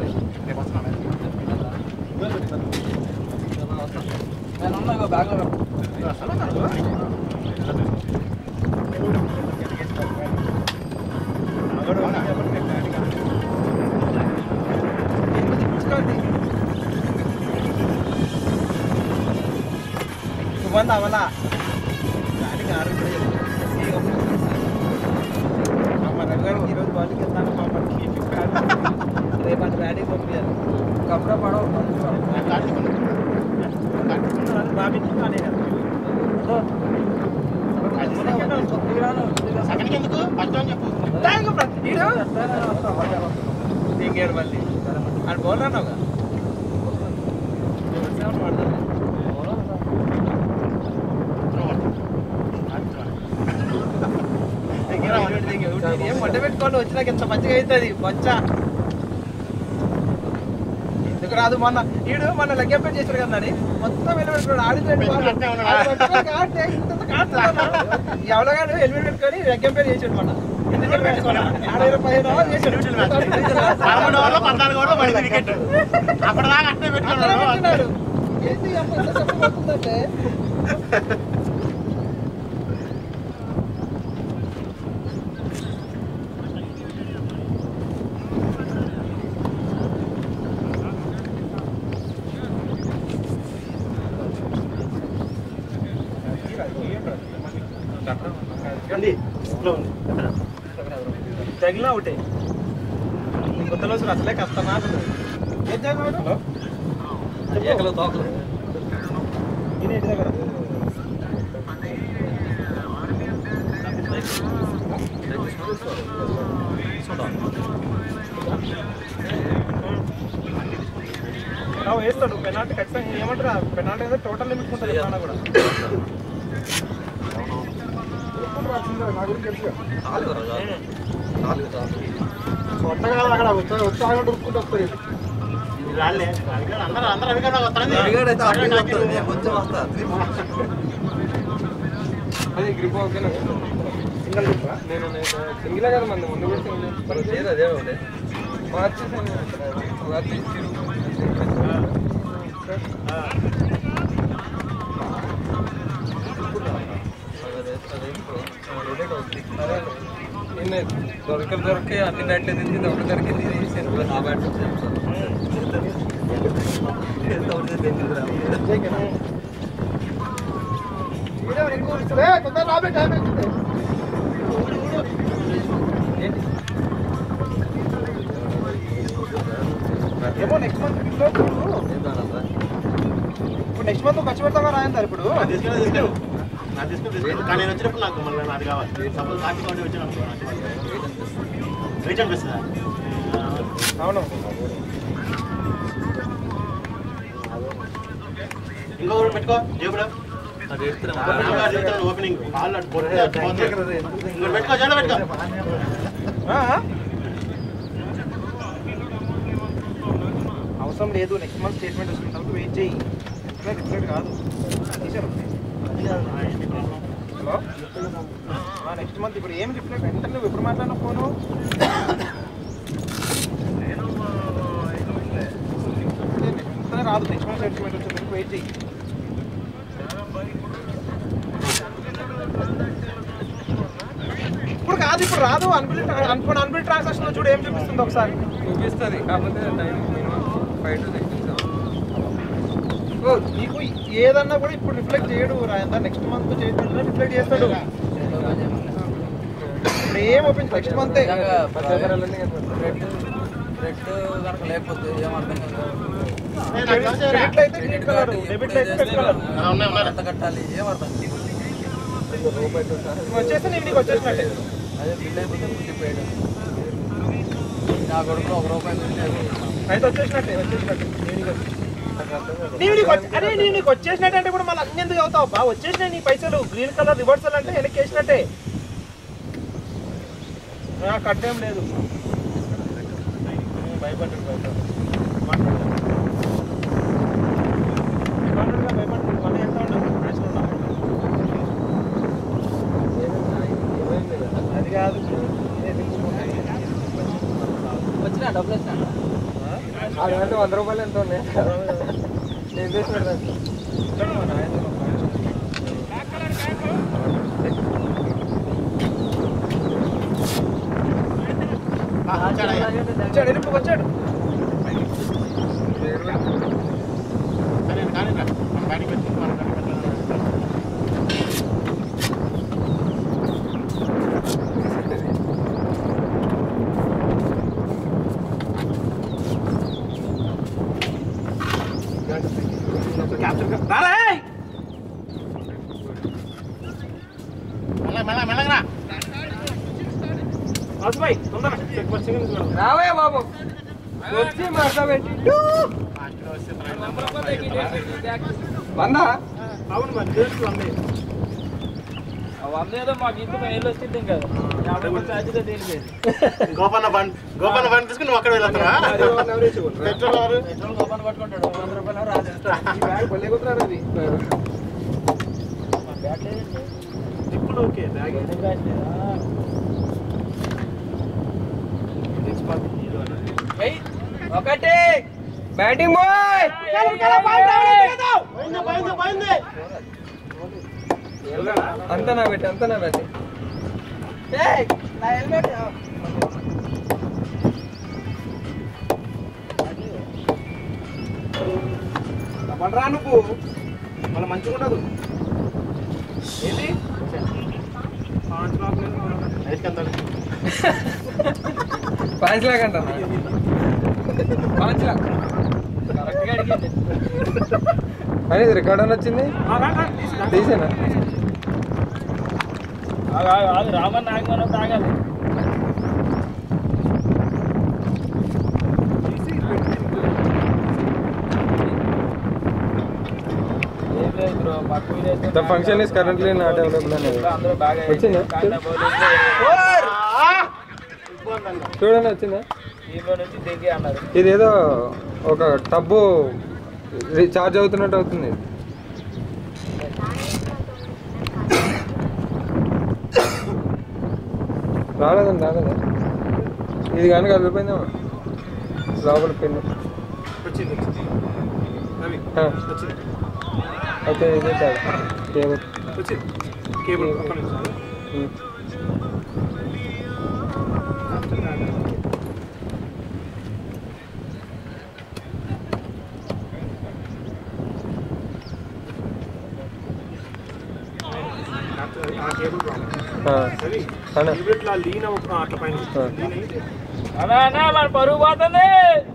Bag one hour. ఈరోజు బాలికి వెళ్తాను మా పనికి రేపు అది బ్యాటింగ్ పంపించాలి కప్పుడ పడవ బాబించి కానీ దిగాడు మళ్ళీ అది బౌలర్ అన్నావుగా ఏం మొట్ట పెట్టుకోండి వచ్చినాక ఇంత మంచిగా అవుతుంది బొచ్చ ఎందుకు రాదు మొన్న ఈడు మొన్న లెగ్గంపేట చేశాడు కదా మొత్తం వెళ్ళిపెట్టుకోడు ఆడిపోయాడు ఎవరిగాడు హెల్మెట్ పెట్టుకొని లెగ్గంపేట చేసాడు మొన్న ఎందుకు పెట్టుకోవాలి ఆడ పదిహేను ఓవర్లు చేశాడు ఏంటి చెప్పబోతుందంటే తగిలినా ఒకటే కొత్తలో అసలే కష్టమా అసలు ఏం చేయగలవు తోకలు ఇంటి దగ్గర వేస్తాడు పెనాల్టీ ఖచ్చితంగా ఏమంటారా పెనాల్టీ అయితే టోటల్ లిమిట్ ఉంటుంది ఎప్పుడన్నా కూడా కొత్తగా అక్కడ ఉత్సాహంగా దొరుకుతుంటే వస్తుంది అందరూ అందరూ అడిగాడు అదే గ్రిప్ ఓకేనా సింగల్ గ్రిప్ నేను సింగిలే కదా మంది ముందు కూడా సింగిల్ అదే మార్చేసాను మార్చి దొరకలు దొరికి అన్ని బ్యాట్లు తింది దొరక దొరికింది ఆ బ్యాట్ తొందర రాబే టైం అవుతుంది. ఏమో నెక్స్ట్ మంత్ ఇప్పుడు నెక్స్ట్ మంత్ ఖర్చు పెడతావా రాయంటారు ఇప్పుడు నాకు తీసుకుని కానీ నేను వచ్చినప్పుడు నాకు మళ్ళీ నాది కావాలి. సపోజ్ కాఫీ కావాలి వచ్చినప్పుడు రీచ్ అనిపిస్తుందా? అవును. ఇంకో పెట్టుకో జేబుడు ఓపెనింగ్ పెట్టుకో జేబులో పెట్టుకో. అవసరం లేదు, నెక్స్ట్ మంత్ స్టేట్మెంట్ వస్తుంది కాబట్టి వెయిట్ చేయి. డిఫరెంట్ కాదు తీసారు. హలో నెక్స్ట్ మంత్ ఇప్పుడు ఏం రిఫ్లెక్ట్ వెంటనే నువ్వు ఎప్పుడు మాట్లాడినా ఫోను వెంటనే రాదు. నెక్స్ట్ మంత్ స్టేట్మెంట్ వచ్చింది వెయిట్ చేయి. ఇప్పుడు కాదు, ఇప్పుడు రాదు. అన్బిల్ అనుకోండి అన్బిల్ ట్రాన్సాక్షన్ చూడు ఏం చూపిస్తుంది ఒకసారి చూపిస్తుంది. కాకపోతే time minimum five to six నీకు ఏదన్నా కూడా ఇప్పుడు రిఫ్లెక్ట్ చేయడు రాయంతా. నెక్స్ట్ మంత్ చేయకుండా రిఫ్లెక్ట్ చేస్తాడు. ఇప్పుడు ఏం ఓపెన్ నెక్స్ట్ మంత్ లేకపోతే ఏమర్థం క్రెడిట్ అయితే గ్రీన్ కలర్, డెబిట్ అయితే రెడ్ కలర్. ఎంత కట్టాలి ఏమర్థం వచ్చేస్తే నీకు నీకు వచ్చేసినట్టే. అదే బిల్ అయిపోతే ప్రిపేడ్ నా కొడుకు ఒక రూపాయి అయితే వచ్చేసినట్టే వచ్చేసినట్టే అరే నీ నీకు వచ్చేసినట్టే అంటే కూడా మళ్ళీ అన్ని ఎందుకు అవుతావు బా? వచ్చేసినాయి నీ పైసలు. గ్రీన్ కలర్ రివర్సల్ అంటే వెనక్కి వేసినట్టే. కట్టేం లేదు. భయపడ్డాడు భయపడ్డాడు భయపడ్డాడు మళ్ళీ ఎంత ఉండదు అది కాదు. వచ్చినా డబ్బులు వచ్చినా అదంటే వంద రూపాయలు ఎంత ఉన్నాయి నేను చేసిన వచ్చాడు ఎరుపు వచ్చాడు. రావే బాబు వచ్చి మాట్లాడబెట్టి వందా అవును మరి తెలుసు అమ్మే వంద ఏదో మాకు ఇంట్లో ఏళ్ళు వచ్చింది కదా యాభై మంది ఛార్జీగా తేలిపోయింది. గోపన్న బండ్ గోపన్న బండ్ తీసుకుని నువ్వు అక్కడ వెళ్తారా? పెట్రోల్ వారు పెట్రోల్ గోపన్ పట్టుకుంటాడు వంద రూపాయలు రాదు. అది ఇప్పుడు ఓకే బ్యాగ్ ఒకటి బ్యాటింగ్ బాయ్ అంత నా పెట్టి అంత నా పెట్టి రా నువ్వు మళ్ళీ మంచిగా ఉండదు. ఏంటి పాంచ్ లాక్ అంట పాంచ్ లాక్ కరెక్ట్గా అడిగింది. అనేది రికార్డ్ అని వచ్చింది తీసేనా రామన్ నాగమని తాగాలి. The function is currently not available అనేది వచ్చిందా? చూడండి వచ్చిందా? ఇదేదో ఒక టబ్బు రీఛార్జ్ అవుతున్నట్టు అవుతుంది. రాలేదండి రాలేదా? ఇది కానీ కదిలిపోయిందేమో లోపల పిన్. అయితే ఇదే కాదు కేబుల్ కేబుల్ ఆ కేబుల్ ప్రాబ్లం సరే కేబుల్ ఇట్లా లీన్ అవ్వ అట్లా పైన లీన్ అయితే అన్నా అన్నా మన పరుగు పోతుంది.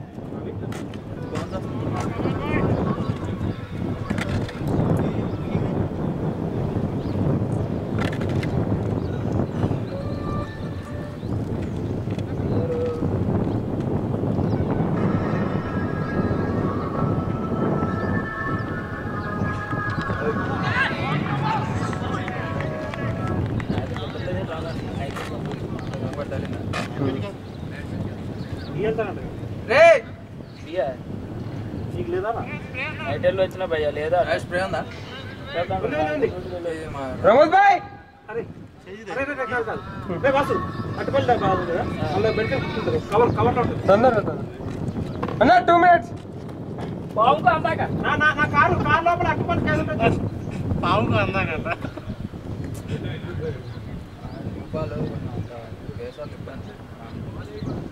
నీకు లేదా ఐటెల్లో వచ్చిన భయ్యా లేదా స్ప్రే ఉందా? రమేష్ భాయ్ అరే అరే రే కాదు కాదు రే వాసు అటుపల్లి బాగుంది కదా అలా బెల్ట్ ఉంటుంది కవర్ కవర్ ఉంటుంది తొందర అన్న టూ మినిట్స్ బాగుంది అందాక నా నా నా కారు కారు లోపల అటుపల్లి క్యాన్ ఉంటుంది పావుకు అందాక రూపాయలు వేసాలు ఇబ్బంది